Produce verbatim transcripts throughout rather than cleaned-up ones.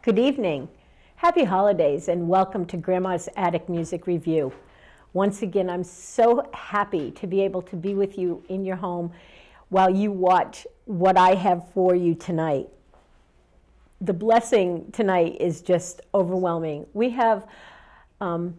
Good evening. Happy holidays and welcome to Grandma's Attic Music Review. Once again, I'm so happy to be able to be with you in your home while you watch what I have for you tonight. The blessing tonight is just overwhelming. We have um,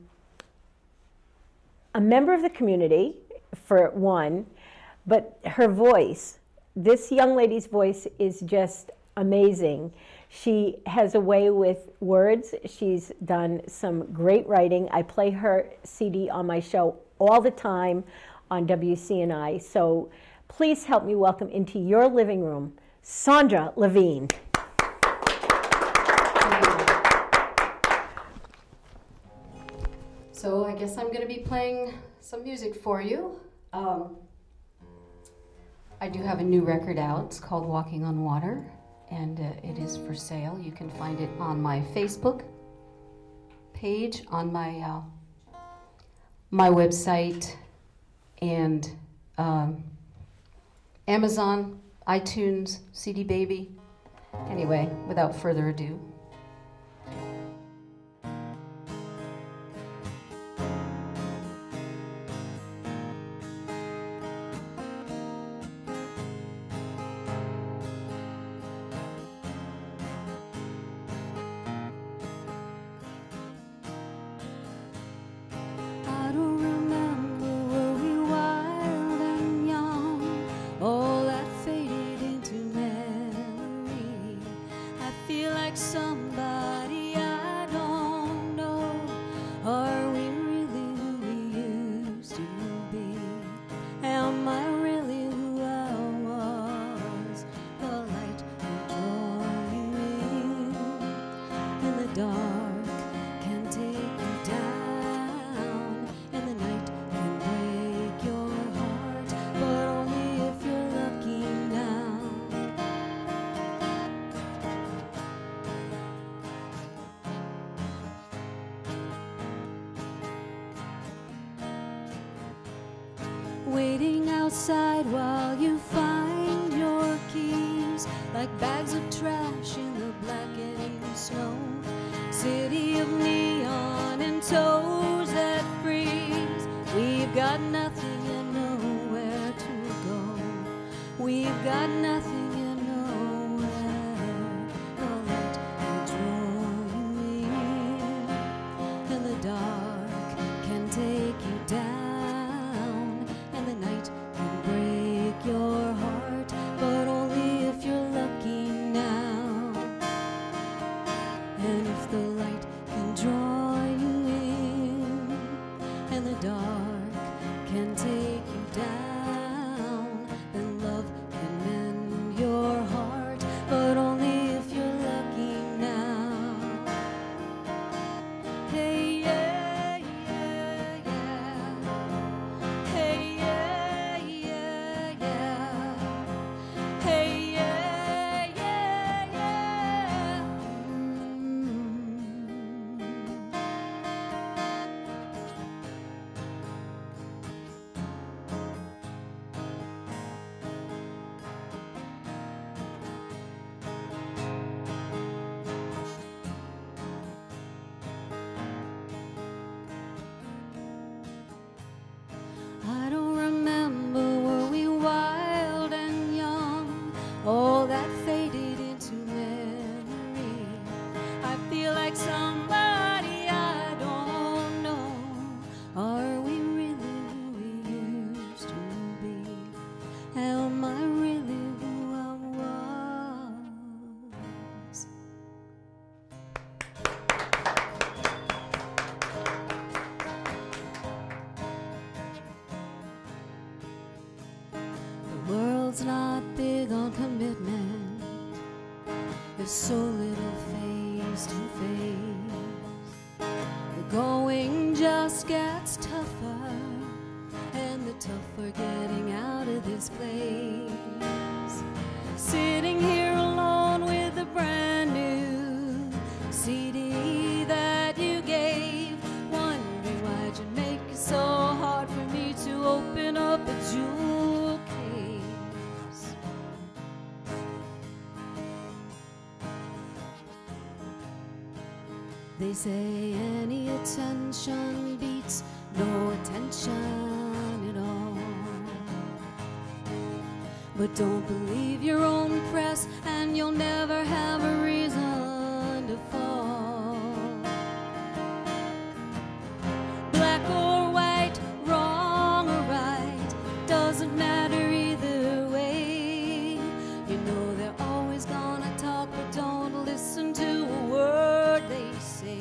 a member of the community, for one, but her voice, this young lady's voice is just amazing. She has a way with words. She's done some great writing. I play her C D on my show all the time on W C N I. So please help me welcome into your living room, Sondra Levine. So I guess I'm going to be playing some music for you. Um, I do have a new record out. It's called Walking on Water, and uh, it is for sale. You can find it on my Facebook page, on my uh, my website, and um, Amazon, iTunes, C D Baby. Anyway, without further ado. Somebody I don't know. Are we really who we used to be? Am I really who I was? The light will draw you in, and the dark can take you down, and the night can break your heart, but only if you're lucky now. Waiting outside while you find your keys, like bags of trash in the blackening snow. City of neon and toes that freeze. We've got nothing and nowhere to go. We've got nothing and nowhere. The light will draw you in, and the dark can take you down. Your heart, but only if you're lucky now. And if the light can draw you in, and the dark can take you down, then love can mend your heart, but only if you're lucky now. Hey, yeah, yeah, yeah. Hey, yeah. I don't remember, were we wild and young? All that faded into memory. I feel like somebody I don't know. Are we really who we used to be? Am I really who I was? The world's not big on commitment. There's so little face to face. The going just gets tougher, and the tougher getting out of this place. Sitting here alone with a brand new C D that you gave, wondering why'd you make it so hard for me to open up a jewel case. They say any attention beats no attention at all. But don't believe your own press, and you'll never have a reason to fall. Black or white, wrong or right, doesn't matter either way. You know they're always gonna talk, but don't listen to a word they say.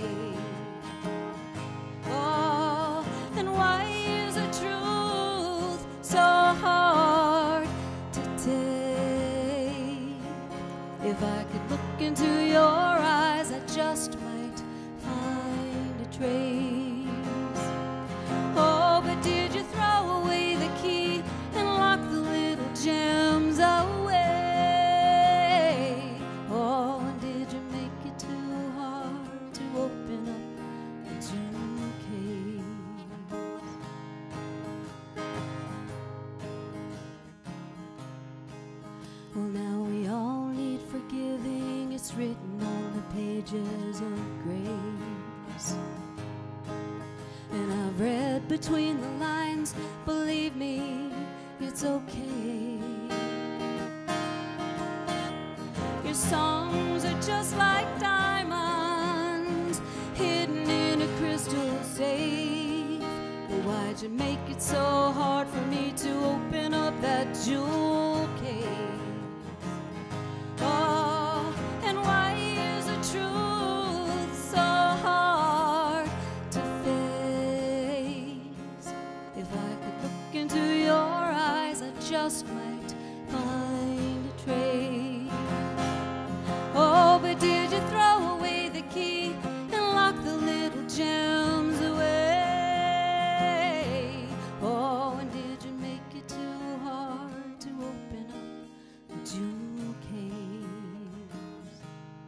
Oh, and why is the truth so hard to take? If I could look into your eyes, I just might find a trace. Oh, but did you throw away the key and lock the little gems away? Oh, and did you make it too hard to open up the jewel case? Well, now we all need forgiving. It's written on the pages of grace. And I've read between the lines, believe me, it's okay. Your songs are just like diamonds hidden in a crystal safe. But why'd you make it so hard for me to open up that jewel case? Oh, and why is the truth so hard to face? If I could look into your eyes, I just might find a trace. Oh, but did you throw away the key and lock the little gems away? Oh, and did you make it too hard to open up the jewel case?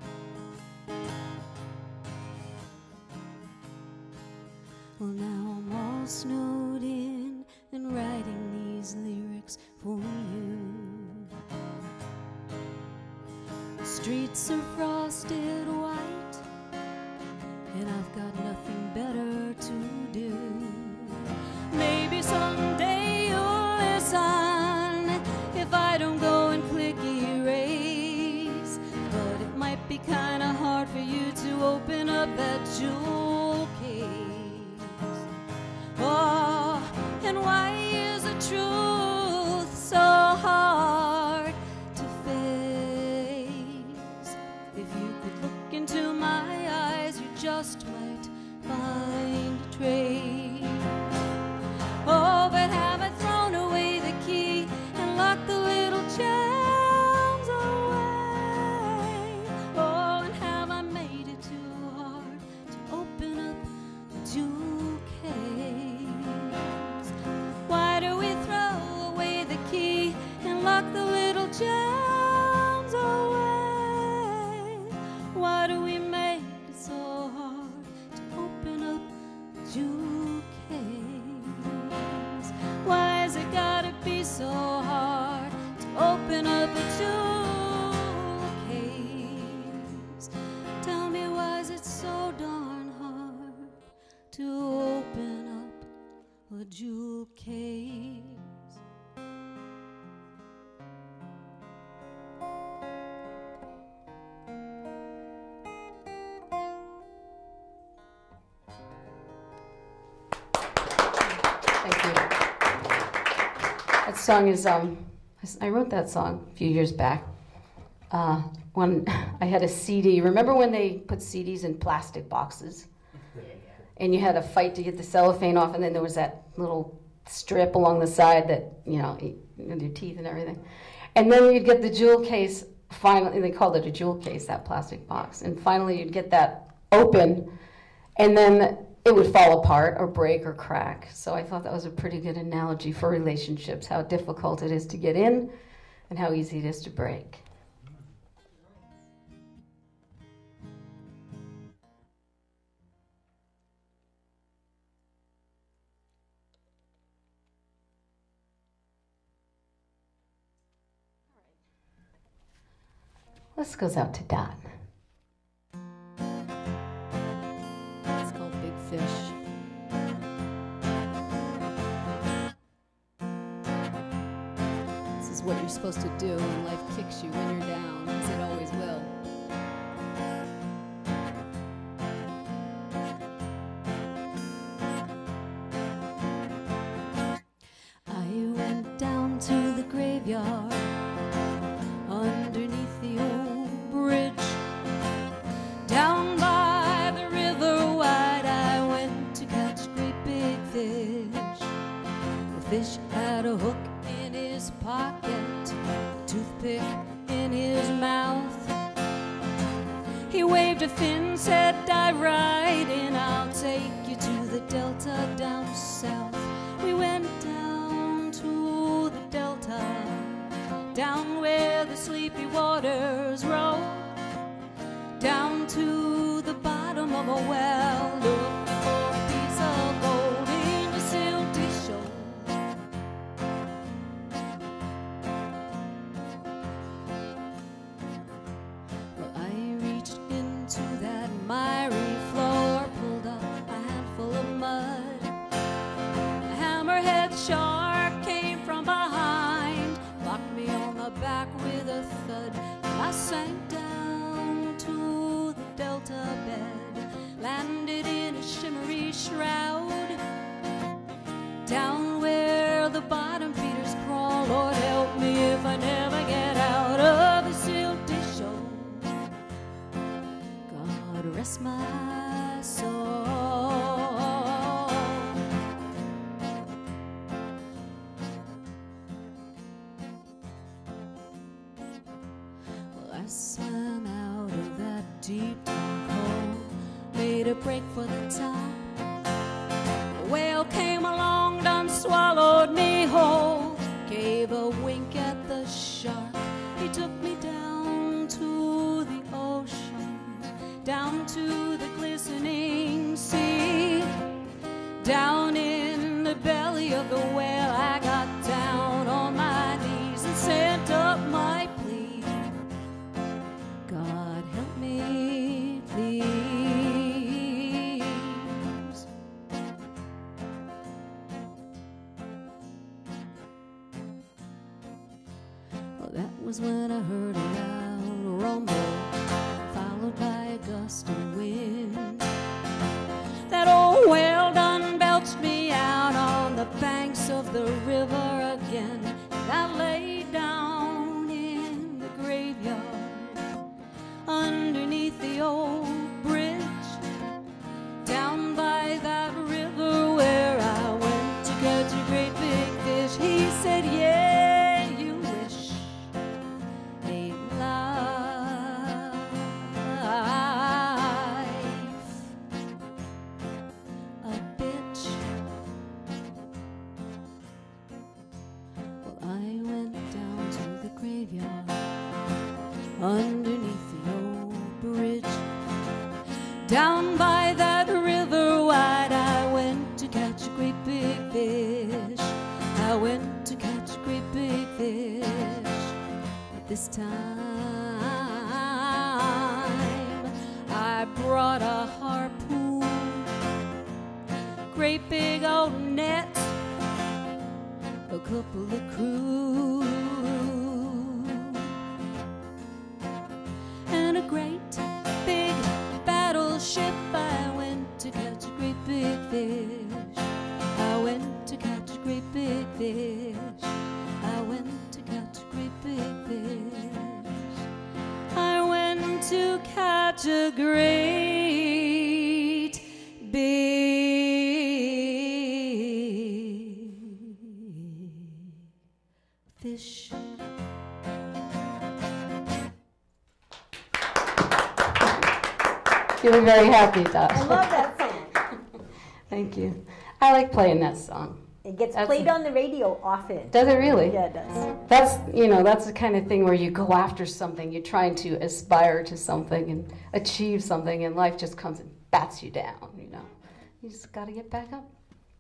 Well, now I'm all snowed in and writing these lyrics for you. The streets are frosted white, and I've got nothing better to do. Maybe someday you'll listen if I don't go and click erase. But it might be kinda hard for you to open up that jewel case. Oh, and why is the truth so hard to face? If you could look into my eyes, you just might find a trace. Oh, but have I thrown away the key and locked the little gems away? Oh, and have I made it too hard to open up the jewel case? Why do we throw away the key and lock the little gems away? Why do we make it so hard to open up the jewel case? Why has it gotta be so hard to open up a jewel case? Tell me, why is it so darn hard to open up a jewel case? Thank you. That song is, um, I wrote that song a few years back uh, when I had a C D. Remember when they put C Ds in plastic boxes? And you had to fight to get the cellophane off, and then there was that little strip along the side that, you know, with your teeth and everything. And then you'd get the jewel case, finally, they called it a jewel case, that plastic box. And finally you'd get that open, and then it would fall apart or break or crack. So I thought that was a pretty good analogy for relationships, how difficult it is to get in and how easy it is to break. This goes out to Dot. what you're supposed to do, and life kicks you when you're down, as it always will. I went down to the graveyard underneath the old bridge. Down by the river wide I went to catch great big fish. The fish had a hook in his pocket, a toothpick in his mouth. He waved a fin, said, dive right in, I'll take you to the delta down south. We went down to the delta, down where the sleepy waters roll, down to the bottom of a well, look for a piece of gold in the silty shoals. Well, I reached into that miry floor, pulled up a handful of mud. A hammerhead shark came from behind, knocked me on the back with a thud. I sank down to the delta bed, landed in a shimmery shroud, down where the bottom feeders crawl. Lord help me if I never get out of the silty shoals. God rest my soul. Well, I swam out of that deep dark hole, made a break for the top. A whale came along, done swallowed me whole, gave a wink at the shark. He took me down to the ocean, down to the glistening sea. Down in the belly of the whale I got down on my knees and sent up my plea. God help me, please. Well, that was when I heard a loud rumble, followed by a gust of wind. That old whale done belched me out on the banks of the river again. And I lay down in the graveyard underneath the old bridge, down by that river where I went to catch a great big fish. He said, yeah, you wish a life, a bitch. Well, I went down to the graveyard underneath the old bridge, down by that river wide I went to catch a great big fish. I went to catch a great big fish. But this time I brought a harpoon, great big old net, a couple of crew, and a great big battleship. I went to catch a great big fish. I went to catch a great big fish. I went to catch a great big fish. I went to catch a great big fish. Feeling very happy, Dot. I love that song. Thank you. I like playing that song. It gets That's played a- on the radio often. Does it really? Yeah, it does. That's, you know, that's the kind of thing where you go after something, you're trying to aspire to something and achieve something, and life just comes and bats you down, you know. You just got to get back up.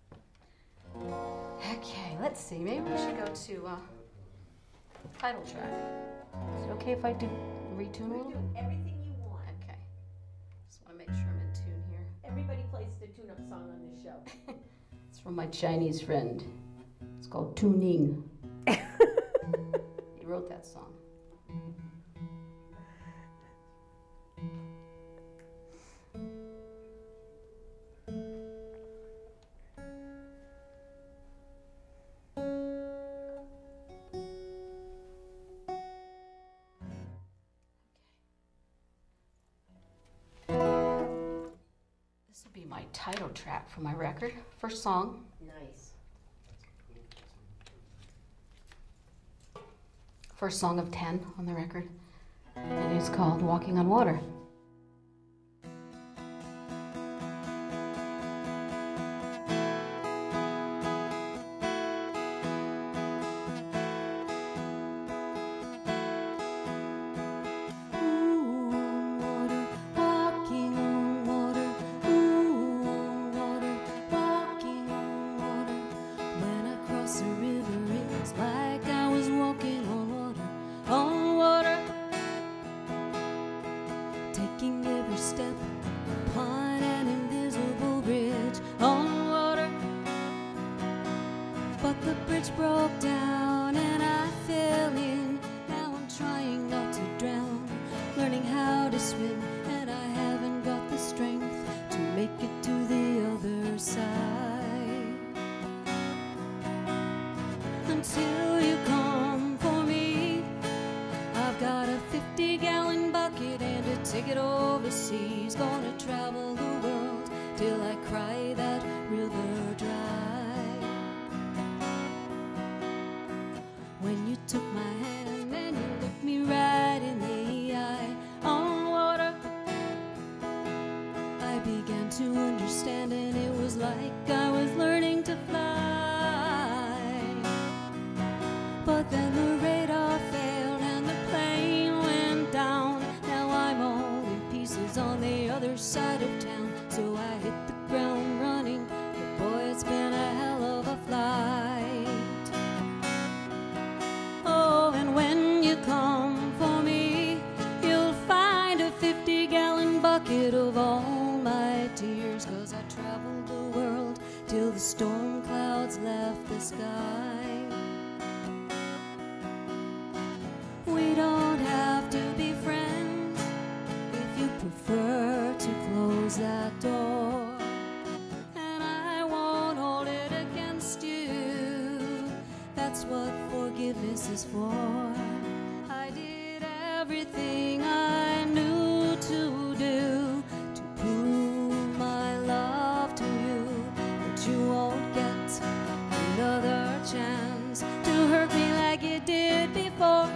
Okay, let's see. Maybe we should go to uh, title track. Is it okay if I do retune a little bit? Everything you want. Okay. Just want to make sure I'm in tune here. Everybody plays the tune-up song on this show. It's from my Chinese friend. It's called Tuning. that song. This will be my title track for my record. First song. Nice. First song of ten on the record. And it's called Walking on Water. Broke down and I fell in. Now I'm trying not to drown, learning how to swim, and I haven't got the strength to make it to the other side. Until you come for me, I've got a fifty gallon bucket and a ticket overseas. Gonna travel the world till I cry that river dry. When you took my hand and you looked me right in the eye, on water, I began to understand, and it was like I was learning to fly. But then the radar failed and the plane went down. Now I'm all in pieces on the other side of town. So I hit the ground running, but boy, it's been a hell of a flight. When you come for me, you'll find a fifty gallon bucket of all my tears. 'Cause I traveled the world till the storm clouds left the sky. We don't have to be friends if you prefer to close that door, and I won't hold it against you. That's what forgiveness is for. I did everything I knew to do to prove my love to you, but you won't get another chance to hurt me like you did before.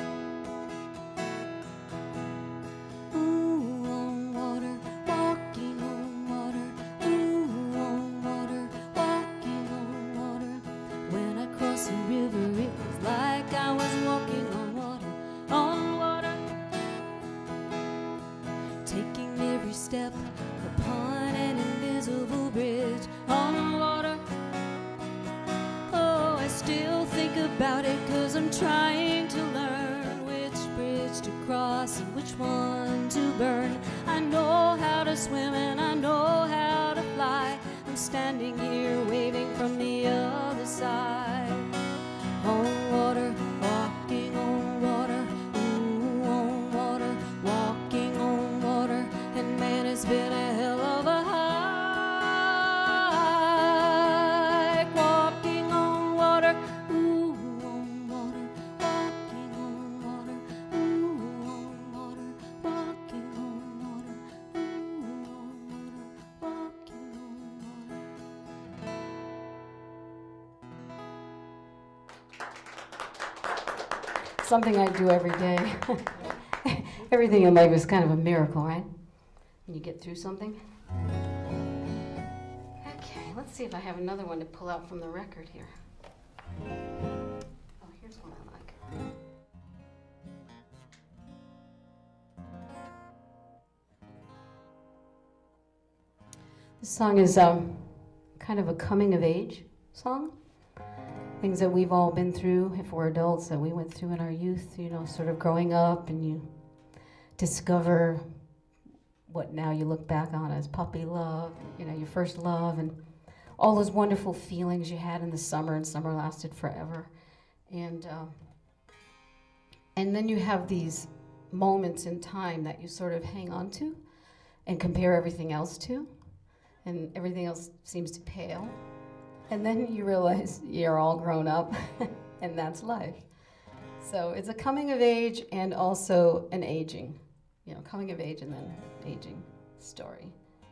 Ooh, on water, walking on water. Ooh, on water, walking on water. When I crossed the river, it was like I was walking on water, on water. Taking every step upon an invisible bridge, on water. Oh, I still think about it, 'cause I'm trying to learn which bridge to cross and which one to burn. I know how to swim and I know how to fly. I'm standing here waving from the other side. On water, walking on water. Ooh, on water, walking on water. And man, it's been a hell of a hike. Walking on water. Ooh, on water, walking on water. Ooh, on water, walking on water. Ooh, on water, walking on water. Something I do every day. Everything in life is kind of a miracle, right? When you get through something. Okay, let's see if I have another one to pull out from the record here. Oh, here's one I like. This song is um, kind of a coming of age song. Things that we've all been through, if we're adults, that we went through in our youth, you know, sort of growing up, and you discover what now you look back on as puppy love, you know, your first love, and all those wonderful feelings you had in the summer, and summer lasted forever. And uh, And then you have these moments in time that you sort of hang on to and compare everything else to, and everything else seems to pale. And then you realize you're all grown up, and that's life. So it's a coming of age and also an aging, you know, coming of age and then aging story.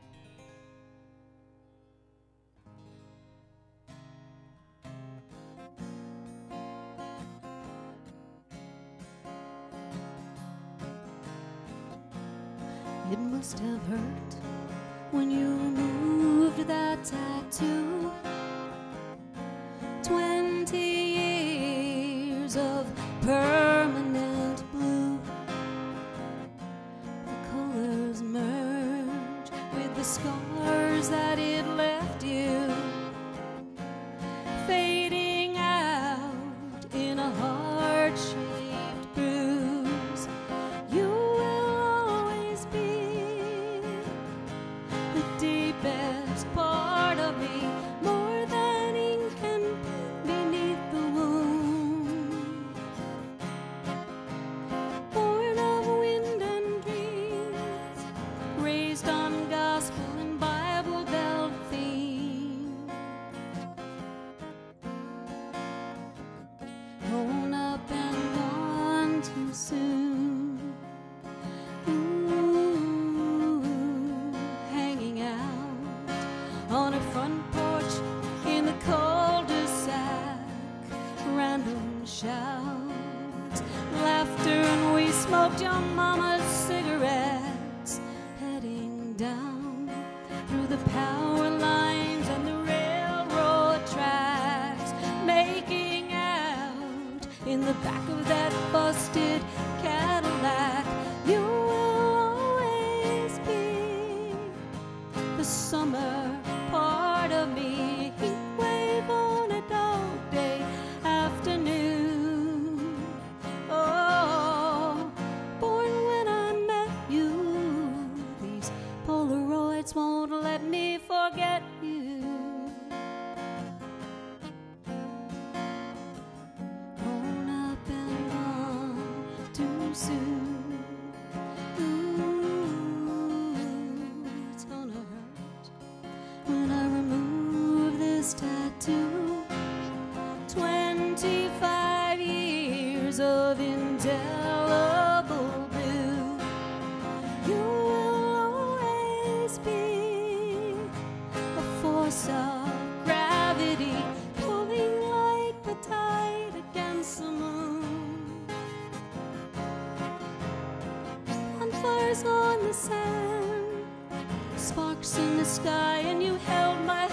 It must have hurt when you removed that tattoo. Twenty years of permanent blue. The colors merge with the scars that it left you, fading out in a heart-shaped bruise. You will always be the deepest part of me, more than ink and pen beneath the wound. Born of wind and dreams, raised on gospel and Bible belt theme, grown up and gone too soon. Ooh, hanging out on a front porch in the cul-de-sac, random shouts, laughter, and we smoked your mama's cigarettes, heading down through the power lines and the railroad tracks, making out in the back of that busted Cadillac. You will always be the summer part of me, heat wave on a dog day afternoon. Oh, born when I met you, these Polaroids won't let me forget you. Grown up and gone too soon. Ooh, it's gonna hurt when I remove this tattoo. Twenty-five years of indelible blue. You will always be a force of gravity, pulling like the tide against the moon. Bonfires on the sand, sparks in the sky, and you held my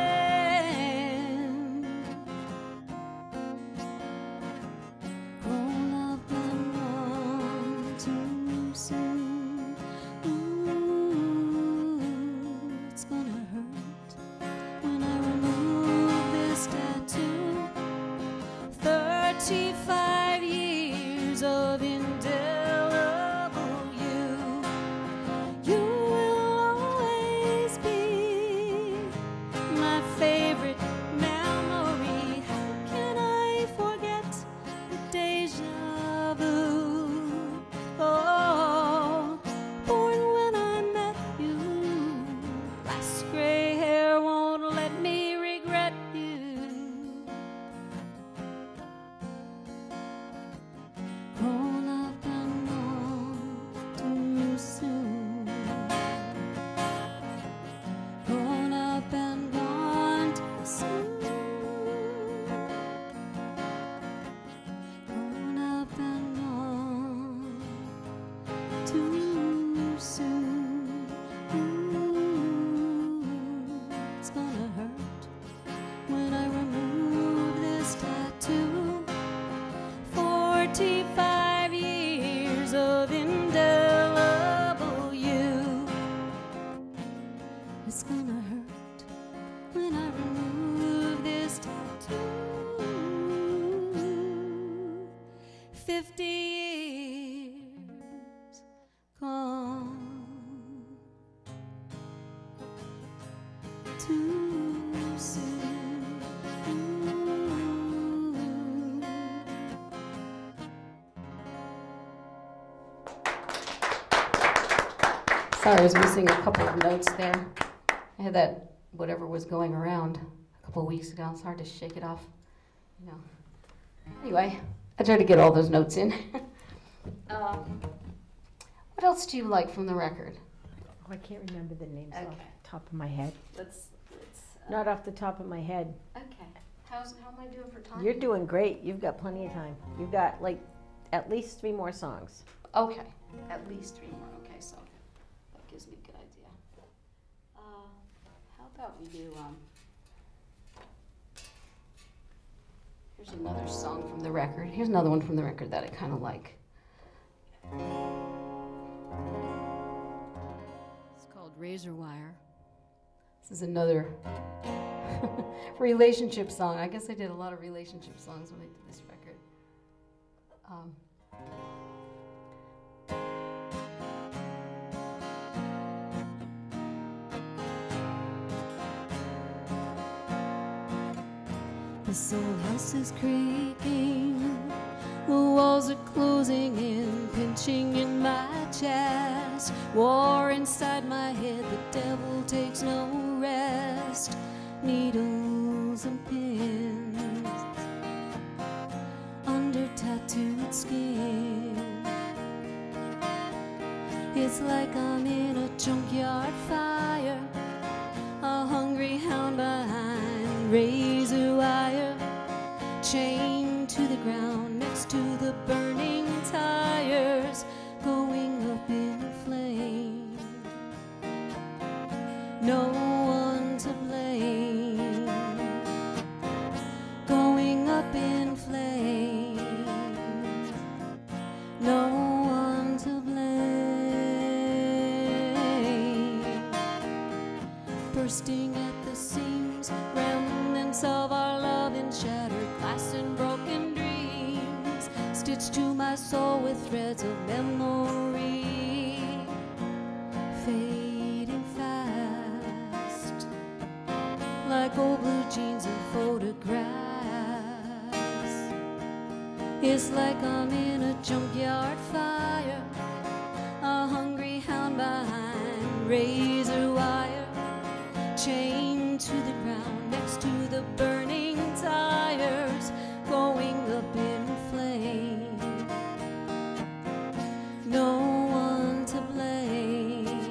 hand. Grown up and gone too soon. Ooh, it's gonna hurt when I remove this tattoo. Thirty-five years of indelible you. You will always be my favorite memory. How can I forget the deja vu? Oh, born when I met you, last gray hair won't let me regret you. Grown up and gone too soon. Grown up and gone too soon. Grown up and gone too soon. Ooh, it's gonna hurt when I remove this tattoo. Forty-five years of indelible you. It's gonna hurt when I remove this tattoo. Fifty years gone too soon. Ooh. Sorry, I was missing a couple of notes there. I had that whatever was going around a couple of weeks ago. It's hard to shake it off. You know. Anyway, I tried to get all those notes in. um, what else do you like from the record? Oh, I can't remember the names Okay. off the top of my head. Let's. let's uh, Not off the top of my head. Okay. How's how am I doing for time? You're doing great. You've got plenty of time. You've got like at least three more songs. Okay. At least three more. Okay, so that gives me a good idea. Uh, how about we do? Um, here's another song from the record. Here's another one from the record that I kind of like. It's called Razor Wire. This is another relationship song. I guess I did a lot of relationship songs when I did this record. Um, This old house is creaking, the walls are closing in, pinching in my chest. War inside my head, the devil takes no rest. Needles and pins under tattooed skin. It's like I'm in a junkyard fire, a hungry hound behind razor wire, chained to the ground next to the burning tires, going up in flames. No one to blame, going up in flames. No one to blame, bursting at the seams, remnants of our love in shattered glass and broken dreams, stitched to my soul with threads of memory, fading fast, like old blue jeans and photographs. It's like I'm in a junkyard fire, a hungry hound behind razor wire, chained to the ground next to the burning tires, going up in flames. No one to blame,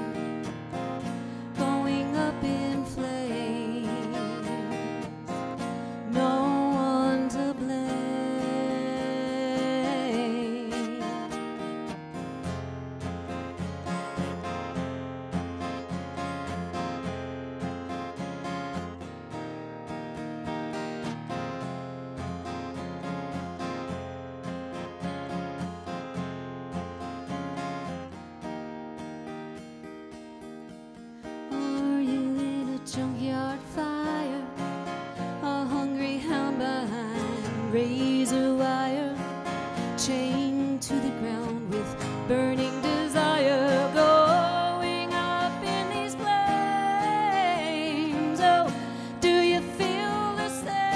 going up in flames. No one to blame. Are you in a junkyard fire, a hungry hound behind razor wire, chained to the ground with burning desire, going up in these flames? Oh, do you feel the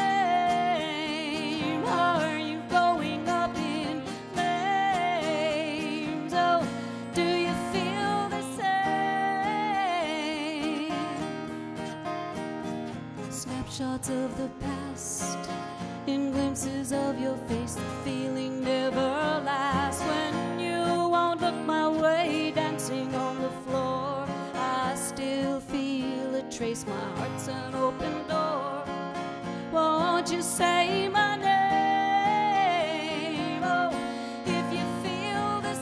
same? Are you going up in flames? Oh, do you feel the same? Snapshots of the past, in glimpses of your face, the feeling never lasts. When you won't look my way, dancing on the floor, I still feel a trace, my heart's an open door. Won't you say my name? Oh, if you feel the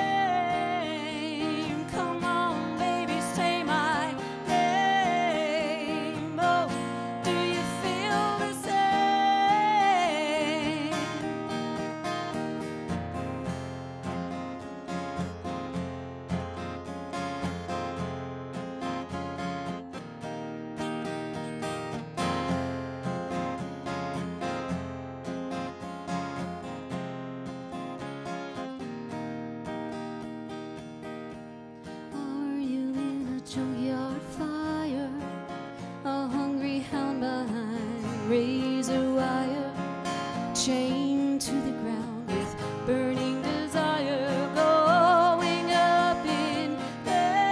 same, come on, baby, say my name. Oh, do you feel the same? Are you in a junkyard fire, a hungry hound behind razor wire, chained to the ground with burning desire, going up in flames?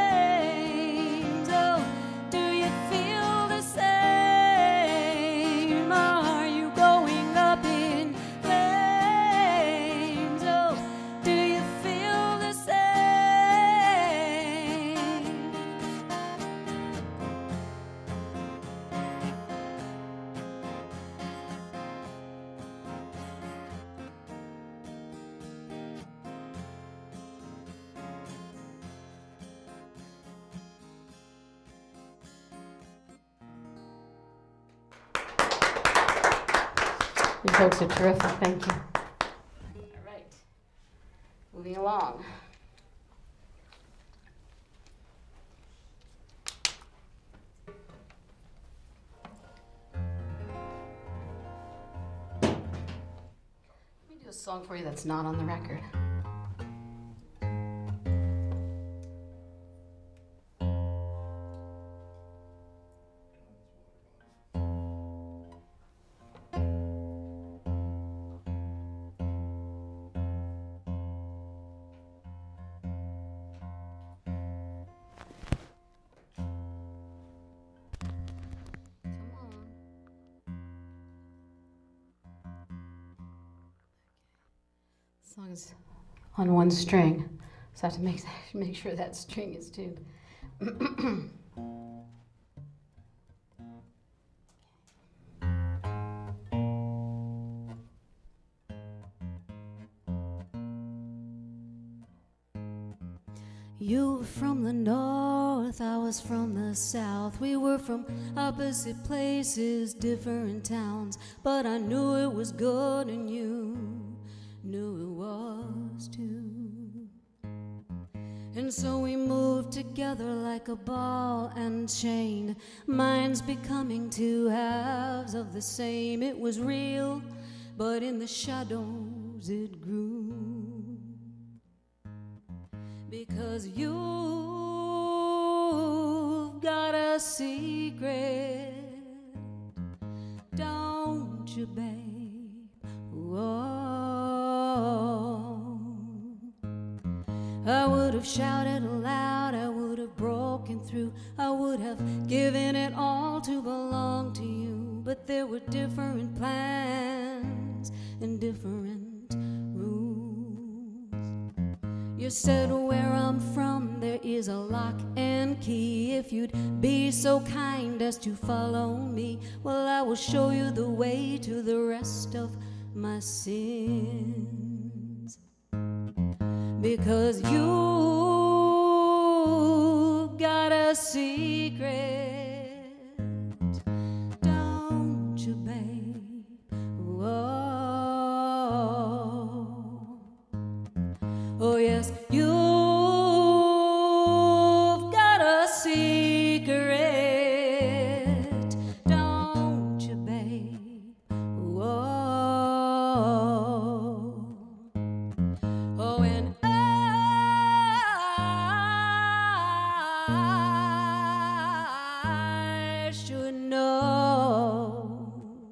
You folks are terrific. Thank you. All right. Moving along. Let me do a song for you that's not on the record. Song's on one string, so I have to make, make sure that string is tuned. You were from the north, I was from the south. We were from opposite places, different towns, but I knew it was good and you knew it was too. And so we moved together like a ball and chain, minds becoming two halves of the same. It was real, but in the shadows it grew. Because you've got a secret, don't you, babe? Whoa. I would have shouted aloud, I would have broken through, I would have given it all to belong to you. But there were different plans and different You said where I'm from there is a lock and key. If you'd be so kind as to follow me, well, I will show you the way to the rest of my sins. Because you've got a secret, don't you, babe? Whoa. Oh yes, you've got a secret, don't you, babe? Whoa. Oh, and I should know.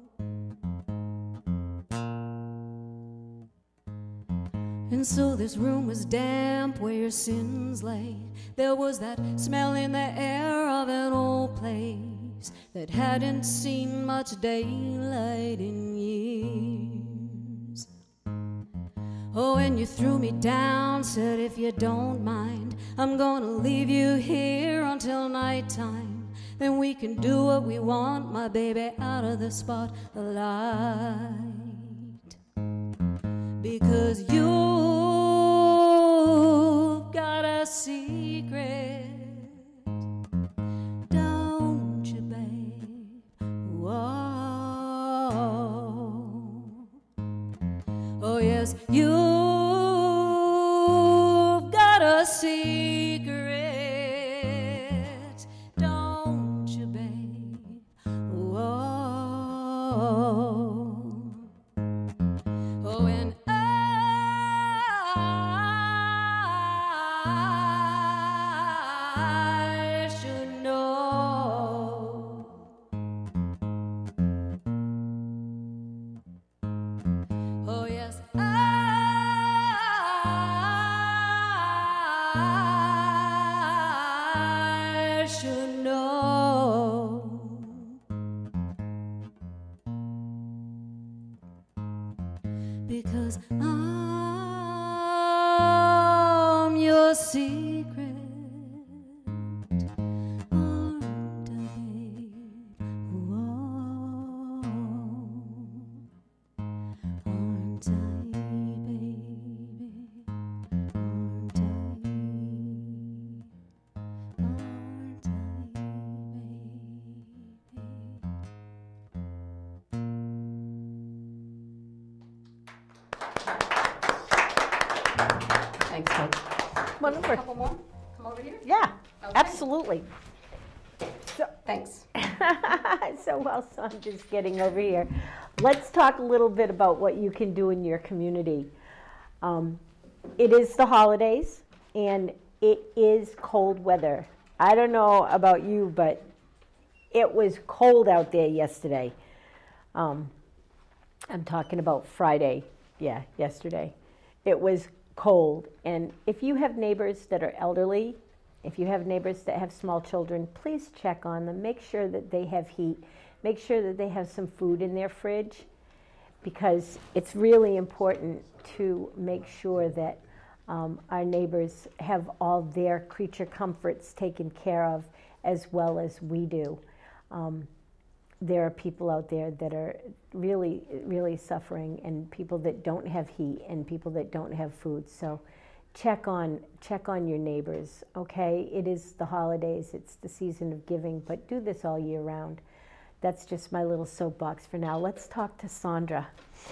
And so this room was damp where your sins lay. There was that smell in the air of an old place that hadn't seen much daylight in years. Oh, and you threw me down, said if you don't mind, I'm gonna leave you here until nighttime. Then we can do what we want, my baby, out of the spotlight. Because you've got a secret, don't you, babe? Whoa. Oh yes, you've got a secret, don't you, babe? Whoa. Oh, and I should know. Oh yes, I should know. Because I'm your secret, aren't I, babe? Whoa. Aren't I, baby? Aren't I? Aren't I, baby? Thanks, folks. Come on over. A couple more? Come over here? Yeah, Okay. absolutely. So, Thanks. so while Sondra's getting over here, let's talk a little bit about what you can do in your community. Um, it is the holidays, and it is cold weather. I don't know about you, but it was cold out there yesterday. Um, I'm talking about Friday. Yeah, yesterday. It was cold. And if you have neighbors that are elderly, if you have neighbors that have small children, please check on them. Make sure that they have heat. Make sure that they have some food in their fridge, because it's really important to make sure that um, our neighbors have all their creature comforts taken care of as well as we do. Um, there are people out there that are really, really suffering, and people that don't have heat, and people that don't have food. So check on, check on your neighbors, okay? It is the holidays, it's the season of giving, but do this all year round. That's just my little soapbox for now. Let's talk to Sondra.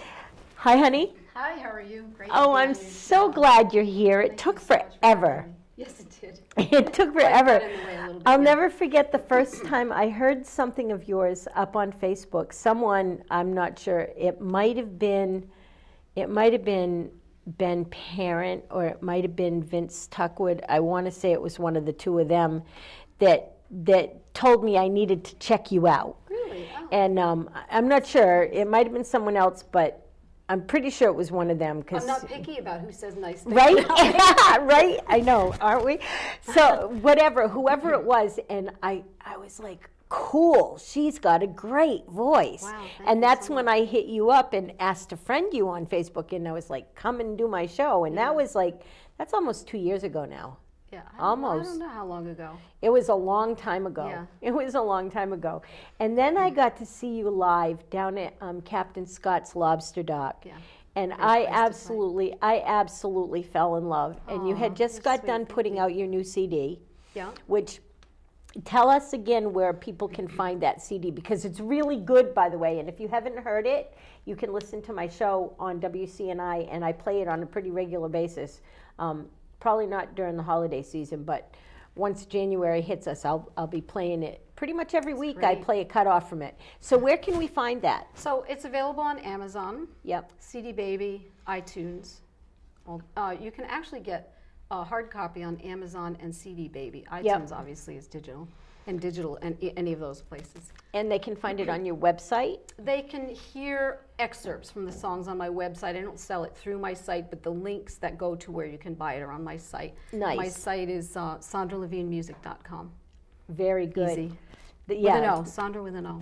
Hi, honey. Hi, how are you? Great. Oh, I'm so glad you're here. It took forever. Yes, it did. It took forever. Got in the way a little bit, I'll yeah. never forget the first time I heard something of yours up on Facebook. Someone, I'm not sure, it might have been, it might have been Ben Parent, or it might have been Vince Tuckwood. I want to say it was one of the two of them that that told me I needed to check you out. Really? Oh. And um, I'm not sure. It might have been someone else, but I'm pretty sure it was one of them. Cause I'm not picky about who says nice things. Right? Right? I know, aren't we? So whatever, whoever it was, and I, I was like, cool, she's got a great voice. Wow, thank and you that's so when I hit you up and asked to friend you on Facebook, and I was like, come and do my show. And Yeah. that was like, that's almost two years ago now. Yeah, I don't- Almost. I don't know how long ago. It was a long time ago. Yeah. It was a long time ago. And then I got to see you live down at um, Captain Scott's Lobster Dock. Yeah. And Great I place to play. absolutely, I absolutely fell in love. And you Aw, had just that's got sweet. done Thank putting you. out your new C D, Yeah. which, tell us again where people can find that C D, because it's really good, by the way. And if you haven't heard it, you can listen to my show on W C N I, and I play it on a pretty regular basis. Um, probably not during the holiday season, but once January hits us, I'll, I'll be playing it pretty much every week. I great. play a cut off from it. So where can we find that? So it's available on Amazon, Yep. C D Baby, iTunes. Well, uh, you can actually get a hard copy on Amazon and C D Baby. iTunes obviously is digital, and digital and i- any of those places. And they can find it on your website? They can hear excerpts from the songs on my website. I don't sell it through my site, but the links that go to where you can buy it are on my site. Nice. My site is uh, sondra levine music dot com. Very good. Easy. The- With yeah, an O, Sondra with an O.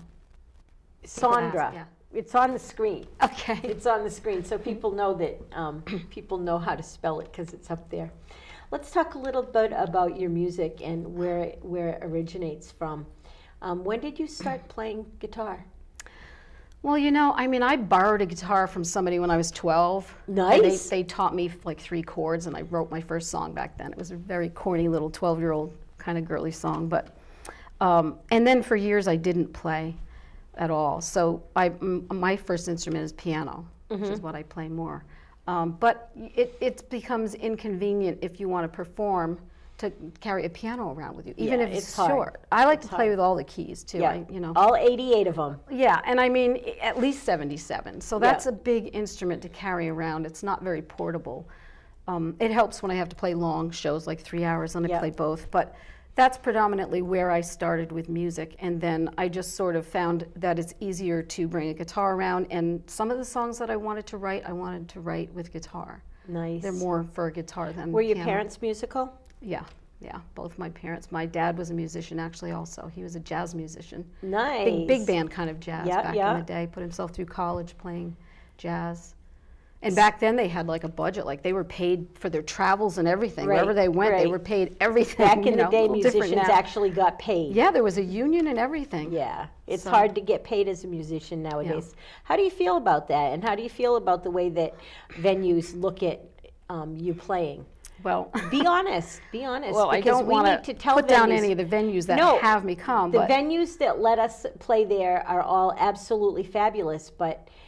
Sondra. Yeah. It's on the screen. Okay. It's on the screen, so people know that um, people know how to spell it because it's up there. Let's talk a little bit about your music and where it, where it originates from. Um, when did you start playing guitar? Well, you know, I mean, I borrowed a guitar from somebody when I was twelve. Nice. And they, they taught me like three chords, and I wrote my first song back then. It was a very corny little twelve-year-old kind of girly song, but um, and then for years I didn't play at all. So I, m- my first instrument is piano, which is what I play more. Um, but it, it becomes inconvenient if you want to perform to carry a piano around with you, even Yeah, if it's, it's hard. short. I like It's to play hard. with all the keys too. Yeah, I, you know. all eighty-eight of them. Yeah, and I mean i- at least seventy-seven. So that's Yeah. a big instrument to carry around. It's not very portable. Um, it helps when I have to play long shows, like three hours, and I Yeah. play both. But that's predominantly where I started with music, and then I just sort of found that it's easier to bring a guitar around. And some of the songs that I wanted to write, I wanted to write with guitar. Nice. They're more for a guitar than Were your piano. parents musical? Yeah, yeah, both my parents. My dad was a musician, actually. Also, he was a jazz musician. Nice. Big, big band kind of jazz Yeah, back yeah. in the day. Put himself through college playing jazz. And back then they had like a budget, like they were paid for their travels and everything. Right, Wherever they went, they right. were paid everything. Back in you the know, day, a little different musicians now. actually got paid. Yeah, there was a union and everything. Yeah, it's So- hard to get paid as a musician nowadays. How do you feel about that? And how do you feel about the way that venues look at um, you playing? Well, Be honest. Be honest. well, I because don't we want need to tell put down venues- any of the venues that No, have me come. The but venues that let us play there are all absolutely fabulous, but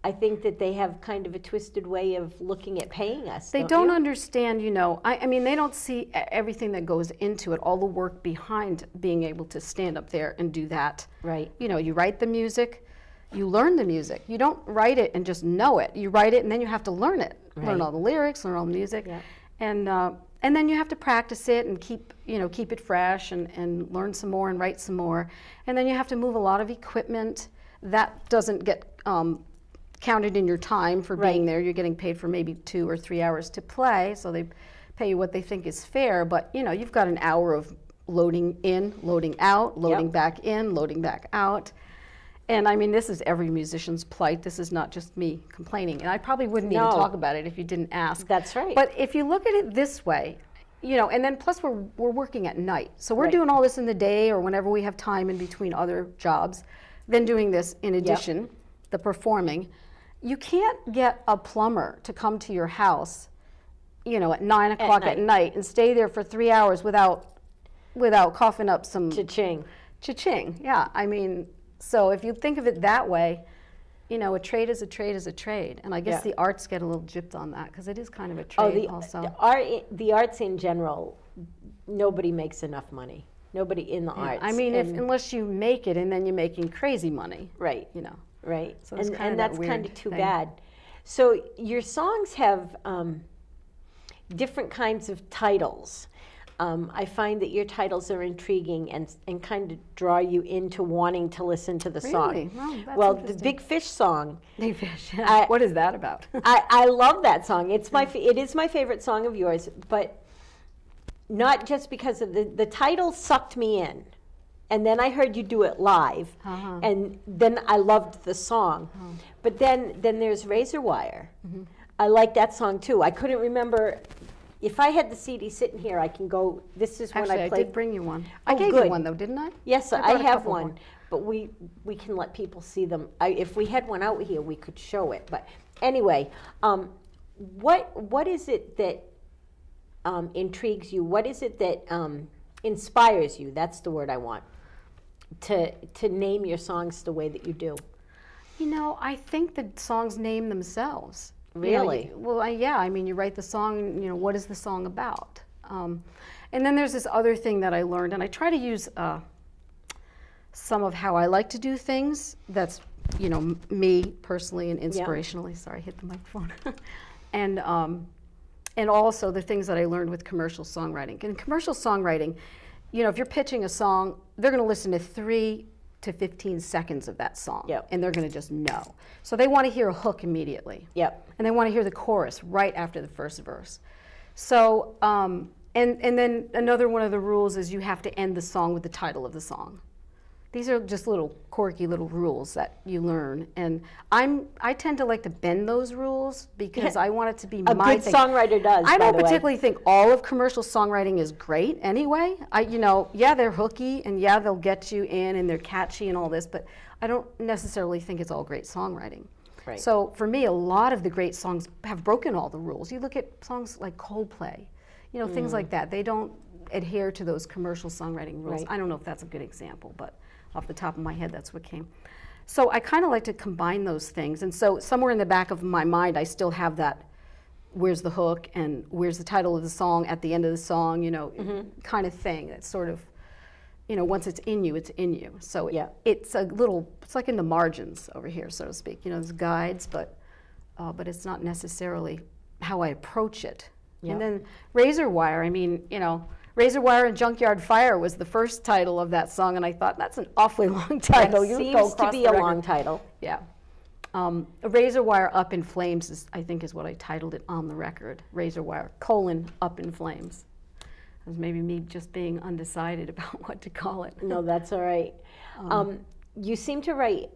I think that they have kind of a twisted way of looking at paying us. They don't, don't you? understand, you know, I, I mean, they don't see everything that goes into it, all the work behind being able to stand up there and do that. Right. You know, you write the music, you learn the music. You don't write it and just know it. You write it and then you have to learn it. Right. Learn all the lyrics, learn all the music. Yeah. And, uh, and then you have to practice it and keep, you know, keep it fresh and, and learn some more and write some more. And then you have to move a lot of equipment. That doesn't get um, counted in your time for being Right. there. You're getting paid for maybe two or three hours to play, so they pay you what they think is fair. But you know, you've got an hour of loading in, loading out, loading Yep. back in, loading back out. And I mean, this is every musician's plight. This is not just me complaining. And I probably wouldn't No. even talk about it if you didn't ask. That's right. But if you look at it this way, you know, and then plus we're, we're working at night. So we're Right. doing all this in the day or whenever we have time in between other jobs, then doing this in addition, the performing. You can't get a plumber to come to your house, you know, at nine o'clock at, night. night and stay there for three hours without, without coughing up some Cha-ching. cha-ching. Yeah, I mean, so if you think of it that way, you know, a trade is a trade is a trade, and I guess Yeah. the arts get a little gypped on that because it is kind of a Oh, trade the, also. the art, the arts in general, nobody makes enough money. Nobody in the Yeah, arts. I mean, if And- unless you make it and then you're making crazy money, right, you know. right, So it's and, kind of and that that's weird kind of too thing. bad. So your songs have um, different kinds of titles. Um, I find that your titles are intriguing and and kind of draw you into wanting to listen to the Really? song. Well, that's well, the interesting. Big Fish song. Big fish. I- what is that about? I, I love that song. It's my fa- it is my favorite song of yours, but not just because of the the title sucked me in, and then I heard you do it live, Uh-huh. and then I loved the song. But then then there's Razor Wire. Mm-hmm. I like that song too. I couldn't remember. If I had the C D sitting here, I can go. This is when Actually, I I played. did bring you one. I Oh, gave good. you one though, didn't I? Yes, I I, brought a have couple one, more. but we we can let people see them. I, if we had one out here, we could show it. But anyway, um, what what is it that um, intrigues you? What is it that um, inspires you? That's the word I want. To to name your songs the way that you do. You know, I think the songs name themselves. You know, Really? you- well, I, yeah. I mean, you write the song. You know, what is the song about? Um, and then there's this other thing that I learned, and I try to use uh, some of how I like to do things. That's, you know, m- me personally and inspirationally. Sorry, I hit the microphone. and um, and also the things that I learned with commercial songwriting. In commercial songwriting, you know, if you're pitching a song, they're going to listen to three to fifteen seconds of that song, Yep. and they're going to just know. So they want to hear a hook immediately. Yep. And they want to hear the chorus right after the first verse. So, um, and, and then another one of the rules is you have to end the song with the title of the song. These are just little quirky little rules that you learn. And I'm, I tend to like to bend those rules because I want it to be A my good thing. songwriter does. I by don't the way. particularly think all of commercial songwriting is great anyway. I, you know, yeah, they're hooky and yeah, they'll get you in and they're catchy and all this, but I don't necessarily think it's all great songwriting. Right. So for me, a lot of the great songs have broken all the rules. You look at songs like Coldplay, you know, things like that. They don't adhere to those commercial songwriting rules. Right. I don't know if that's a good example, but off the top of my head, that's what came. So I kind of like to combine those things. And so somewhere in the back of my mind, I still have that, where's the hook and where's the title of the song at the end of the song, you know, kind of thing. It's sort of, you know, once it's in you, it's in you. So it, Yeah. it's a little, it's like in the margins over here, so to speak. You know, there's guides, but uh, but it's not necessarily how I approach it. Yeah. And then Razor Wire, I mean, you know, Razor Wire and Junkyard Fire was the first title of that song, and I thought, that's an awfully long title. That You seems go to across be the a record. long title. Yeah. Um, Razor Wire Up in Flames, is, I think is what I titled it on the record. Razor Wire, colon, Up in Flames. It was maybe me just being undecided about what to call it. No, that's all right. Um, you seem to write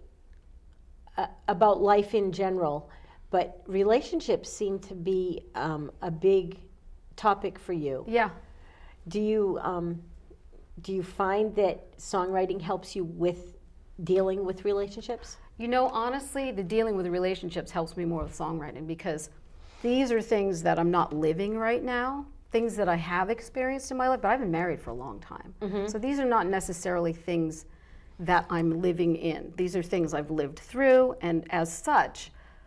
uh, about life in general, but relationships seem to be um, a big topic for you. Yeah. Do you um, do you find that songwriting helps you with dealing with relationships? You know, honestly, the dealing with relationships helps me more with songwriting because these are things that I'm not living right now, things that I have experienced in my life, but I've been married for a long time. So these are not necessarily things that I'm living in. These are things I've lived through, and as such,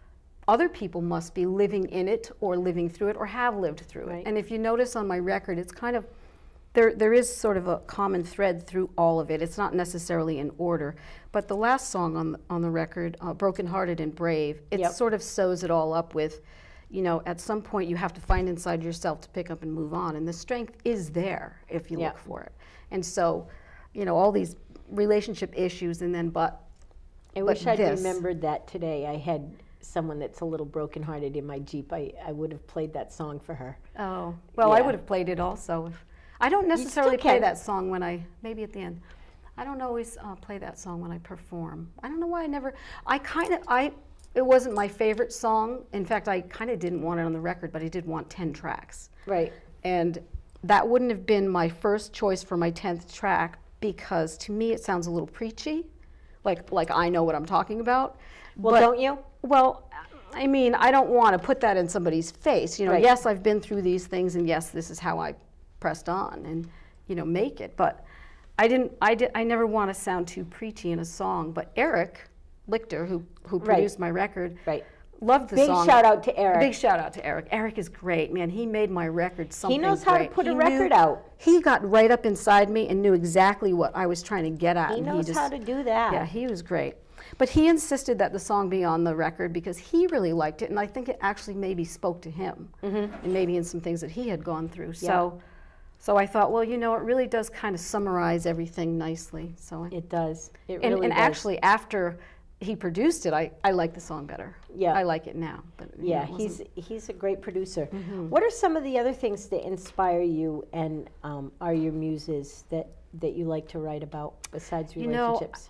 other people must be living in it or living through it or have lived through Right. it. And if you notice on my record, it's kind of, there, there is sort of a common thread through all of it. It's not necessarily in order. But the last song on the, on the record, uh, Broken Hearted and Brave, it Yep. sort of sews it all up with, you know, at some point you have to find inside yourself to pick up and move on. And the strength is there if you Yep. look for it. And so, you know, all these relationship issues and then but, I but wish I'd this. remembered that today. I had someone that's a little brokenhearted in my Jeep. I, I would have played that song for her. Oh, well, I Yeah. would have played it also. If, I don't necessarily still play can. that song when I, maybe at the end. I don't always uh, play that song when I perform. I don't know why I never, I kind of, I, it wasn't my favorite song. In fact, I kind of didn't want it on the record, but I did want ten tracks. Right. And that wouldn't have been my first choice for my tenth track because to me it sounds a little preachy, like, like I know what I'm talking about. Well, But- don't you? Well, I mean, I don't want to put that in somebody's face. You know, Right. yes, I've been through these things, and yes, this is how I pressed on and, you know, make it. But I didn't. I did. I never want to sound too preachy in a song. But Eric Lichter, who who Right. produced my record, Right. loved the Big song. shout out to Eric. Big shout out to Eric. Eric is great, man. He made my record something He knows how to great. put a He record knew- out. He got right up inside me and knew exactly what I was trying to get at. He and knows just, how to do that. Yeah, he was great. But he insisted that the song be on the record because he really liked it, and I think it actually maybe spoke to him, Mm-hmm. and maybe in some things that he had gone through. So, so I thought, well, you know, it really does kind of summarize everything nicely. So, It does. It and, really and does. actually, after he produced it, I, I like the song better. Yeah. I like it now. But you Yeah, know, it he's wasn't- he's a great producer. Mm-hmm. What are some of the other things that inspire you and um, are your muses that, that you like to write about besides You know, relationships?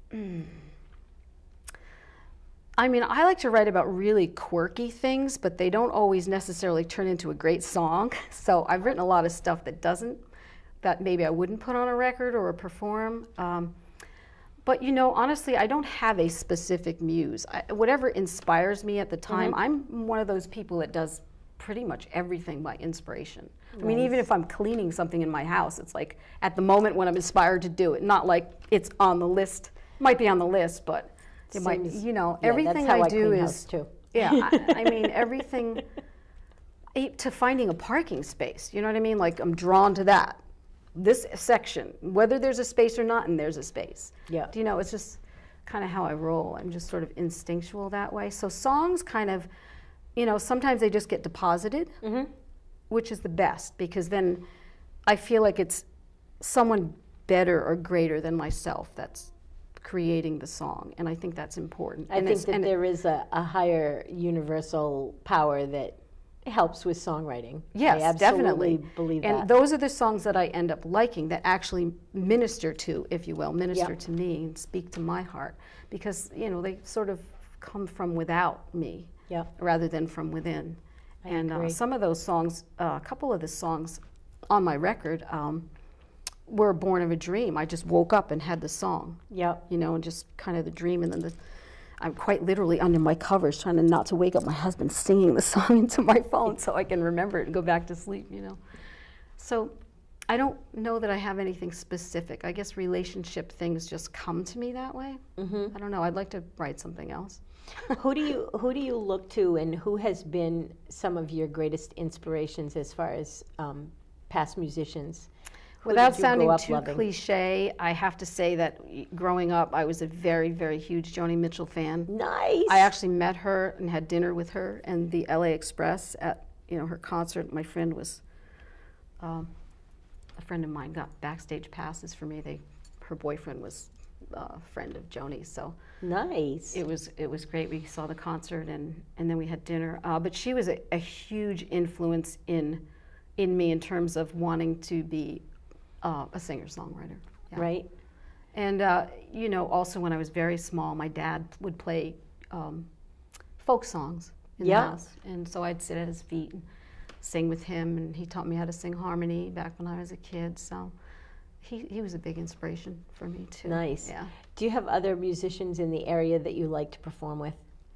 I mean, I like to write about really quirky things, but they don't always necessarily turn into a great song. So I've written a lot of stuff that doesn't, that maybe I wouldn't put on a record or perform. Um, but you know, honestly, I don't have a specific muse. I, whatever inspires me at the time, I'm one of those people that does pretty much everything by inspiration. I mean, even if I'm cleaning something in my house, it's like at the moment when I'm inspired to do it, not like it's on the list. Might be on the list, but it might, Seems- you know, yeah, everything that's how I I do clean is, house, too. yeah, I, I mean, everything, eh, to finding a parking space, you know what I mean? Like, I'm drawn to that. This section, whether there's a space or not, and there's a space. Yeah. Do you know, it's just kind of how I roll. I'm just sort of instinctual that way. So songs kind of, you know, sometimes they just get deposited, Mm-hmm. which is the best, because then I feel like it's someone better or greater than myself that's creating the song, and I think that's important. I and think it's- that and it- there is a, a higher universal power that helps with songwriting. Yes, I absolutely definitely. believe and that. those are the songs that I end up liking, that actually minister to, if you will, minister Yep. to me and speak to my heart, because you know they sort of come from without me, Yeah. rather than from within. I and agree. Uh, some of those songs, uh, a couple of the songs on my record, um, were born of a dream. I just woke up and had the song. Yep. You know, and just kind of the dream, and then the. I'm quite literally under my covers trying to not to wake up my husband singing the song into my phone so I can remember it and go back to sleep, you know. So I don't know that I have anything specific. I guess relationship things just come to me that way. Mm-hmm. I don't know. I'd like to write something else. who do you who do you look to, and who has been some of your greatest inspirations as far as um, past musicians? Who Without did you grow sounding up too loving? cliche, I have to say that growing up, I was a very, very huge Joni Mitchell fan. Nice. I actually met her and had dinner with her and the L A Express at you know her concert. My friend was, um, a friend of mine got backstage passes for me. They, her boyfriend was a friend of Joni's, so Nice. it was it was great. We saw the concert and and then we had dinner. Uh, but she was a, a huge influence in in me in terms of wanting to be uh, a singer-songwriter. Yeah. Right. And, uh, you know, also when I was very small, my dad would play um, folk songs in Yeah. the house. And so I'd sit at his feet and sing with him, and he taught me how to sing harmony back when I was a kid. So he, he was a big inspiration for me, too. Nice. Yeah. Do you have other musicians in the area that you like to perform with?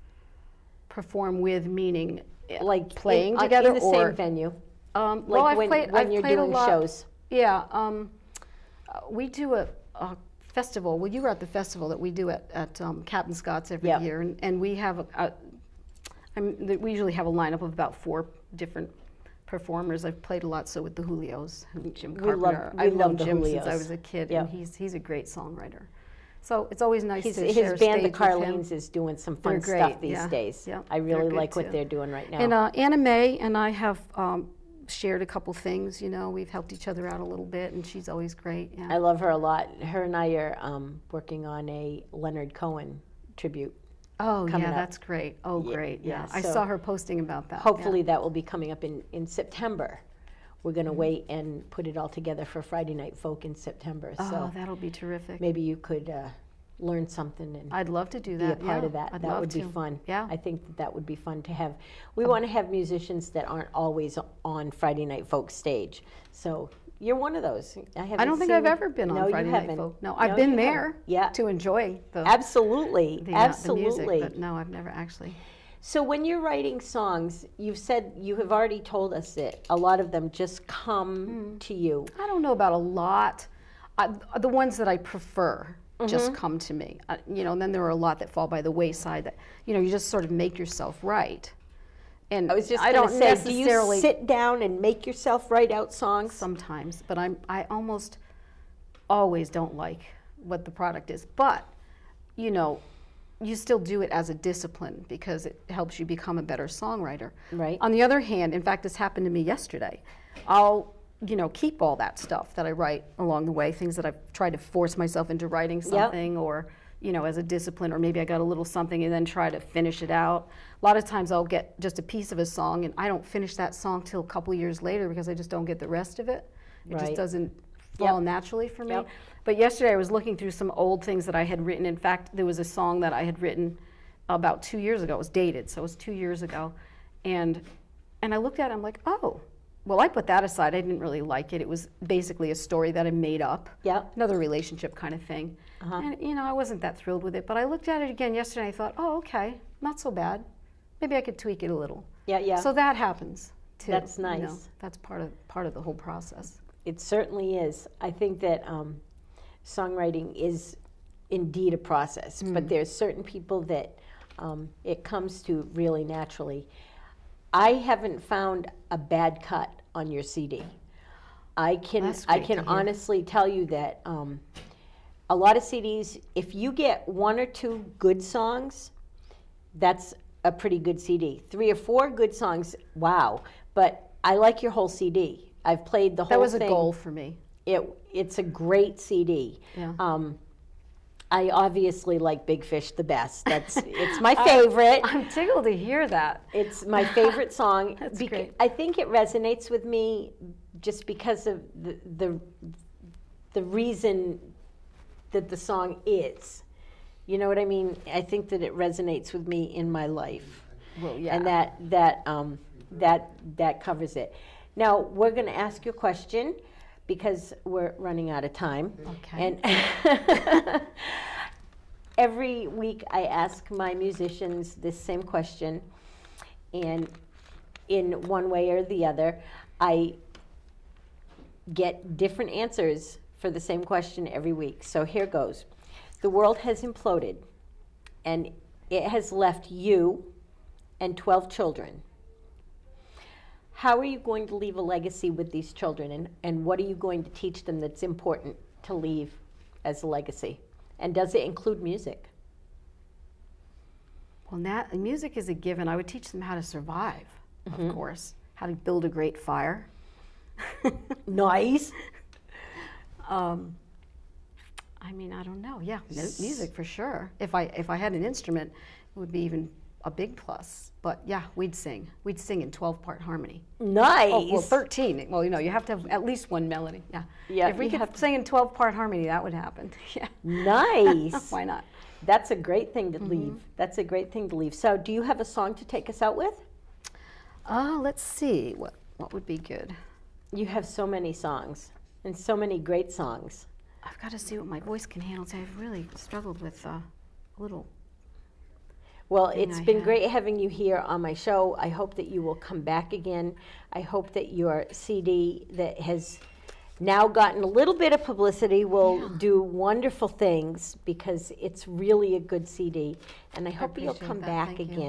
Perform with, meaning Like playing in, uh, together, in the or same venue? Um, Like well, I've when, played, when I've you're played doing a lot. shows? Yeah, um, uh, we do a, a festival. Well, you were at the festival that we do at, at um, Captain Scott's every Yeah. year, and, and we have a, a, I'm, we usually have a lineup of about four different performers. I've played a lot so with the Julios, Jim We Carpenter. love- we I've love loved the Jim Julios. since I was a kid, Yep. and he's he's a great songwriter. So it's always nice His, to his share band, the stage with him. Carlines, is doing some fun They're great, stuff these yeah. days. Yeah, I really they're good like what too. they're doing right now. And uh, Anna Mae and I have um, shared a couple things. You know, we've helped each other out a little bit, and she's always great. Yeah. I love her a lot. Her and I are um, working on a Leonard Cohen tribute. Oh, coming yeah, up. that's great. Oh, Yeah, great. Yeah, yeah, I so saw her posting about that. Hopefully yeah. that will be coming up in, in September. We're going to Mm-hmm. wait and put it all together for Friday Night Folk in September. Oh, so that'll be terrific. maybe you could uh, learn something and I'd love to do be that. a part yeah, of that. I'd that love would be to. fun. Yeah. I think that, that would be fun to have. We want to have musicians that aren't always on Friday Night Folk stage. So you're one of those. I, haven't I don't think seen, I've ever been on no, Friday you Night haven't. Folk. No, I've No, been you there haven't. Yeah. to enjoy the, Absolutely. the, uh, Absolutely. the music, but no, I've never actually. So when you're writing songs, you've said, you have already told us that a lot of them just come Mm. to you. I don't know about a lot. I, the ones that I prefer just Mm-hmm. come to me. Uh, you know, and then there are a lot that fall by the wayside that, you know, you just sort of make yourself right. And I was just I going don't to say, necessarily do you sit down and make yourself write out songs? sometimes, but I'm I almost always don't like what the product is. But, you know, you still do it as a discipline because it helps you become a better songwriter. Right. On the other hand, in fact, this happened to me yesterday. I'll, you know, keep all that stuff that I write along the way, things that I've tried to force myself into writing something or, you know, as a discipline, or maybe I got a little something and then try to finish it out. A lot of times I'll get just a piece of a song and I don't finish that song till a couple years later because I just don't get the rest of it. It Right. just doesn't fall Yep. naturally for me. Yep. But yesterday I was looking through some old things that I had written. In fact, there was a song that I had written about two years ago. It was dated, so it was two years ago. And and I looked at it, I'm like, oh, well, I put that aside. I didn't really like it. It was basically a story that I made up. Yep. Another relationship kind of thing. Uh-huh. And, you know, I wasn't that thrilled with it. But I looked at it again yesterday and I thought, oh, okay, not so bad. Maybe I could tweak it a little. Yeah, yeah. So that happens, too. That's you know. nice. That's part of, part of the whole process. It certainly is. I think that um, songwriting is indeed a process, Mm. but there's certain people that um, it comes to really naturally. I haven't found a bad cut on your C D. I can That's I great can to hear. honestly tell you that um, a lot of C Ds, if you get one or two good songs, that's a pretty good C D. Three or four good songs, wow. But I like your whole C D. I've played the whole That was a thing. goal for me. It it's a great C D. Yeah. Um, I obviously like Big Fish the best. That's it's my favorite. I'm tickled to hear that. It's my favorite song. That's Bec- great. I think it resonates with me just because of the, the the reason that the song is. You know what I mean? I think that it resonates with me in my life. Well, yeah. And that that um, that that covers it. Now we're going to ask you a question because we're running out of time. Okay. And every week I ask my musicians this same question, and in one way or the other, I get different answers for the same question every week. So here goes. The world has imploded, and it has left you and twelve children. How are you going to leave a legacy with these children, and, and what are you going to teach them that's important to leave as a legacy? And does it include music? Well, that, music is a given. I would teach them how to survive, Mm-hmm. of course, how to build a great fire. Nice. Um, I mean, I don't know. Yeah, mu- music for sure. If I if I had an instrument, it would be even a big plus. But yeah, we'd sing. We'd sing in twelve-part harmony. Nice. Oh, well, thirteen. Well, you know, you have to have at least one melody. Yeah. Yeah, If we you could have to- sing in twelve-part harmony, that would happen. Yeah. Nice. Why not? That's a great thing to leave. That's a great thing to leave. So do you have a song to take us out with? Uh, let's see. What what would be good? You have so many songs and so many great songs. I've got to see what my voice can handle. So I've really struggled with uh, a little. Well, thing it's I been have. great having you here on my show. I hope that you will come back again. I hope that your C D that has now gotten a little bit of publicity will do wonderful things because it's really a good C D. And I hope you'll appreciate come that. back Thank you. again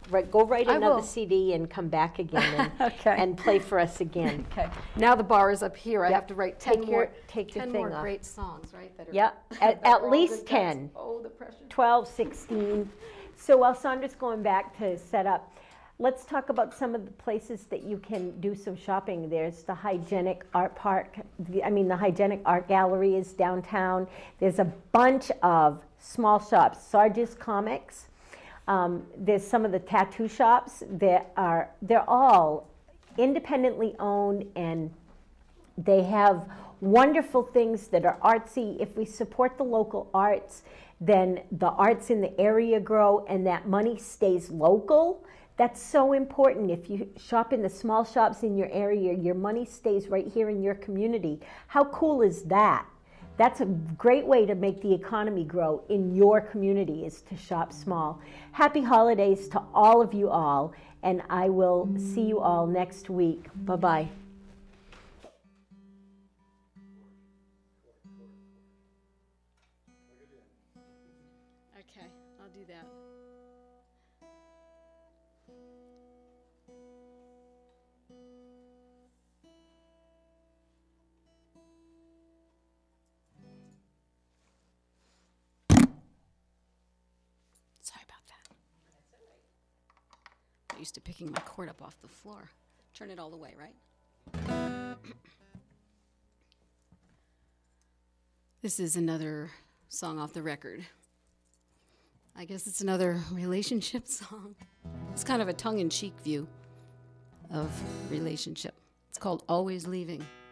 Right, go write I another will. C D and come back again and, Okay. and play for us again. Okay. Now the bar is up here. I Yep. have to write ten Take more, your- take your ten thing more off. great songs, right? That are, Yeah, at, that are at all least good ten. bets. Oh, the pressure. twelve, sixteen. So while Sondra's going back to set up, let's talk about some of the places that you can do some shopping. There's the Hygienic Art Park. The, I mean, the Hygienic Art Gallery is downtown. There's a bunch of small shops. Sarge's Comics. Um, there's some of the tattoo shops that are, they're all independently owned, and they have wonderful things that are artsy. If we support the local arts, then the arts in the area grow and that money stays local. That's so important. If you shop in the small shops in your area, your money stays right here in your community. How cool is that? That's a great way to make the economy grow in your community, is to shop small. Happy holidays to all of you all, and I will see you all next week. Bye-bye. Okay, I'll do that. Sorry about that. I'm used to picking my cord up off the floor. Turn it all the way, right? This is another song off the record. I guess it's another relationship song. It's kind of a tongue-in-cheek view of relationship. It's called Always Leaving.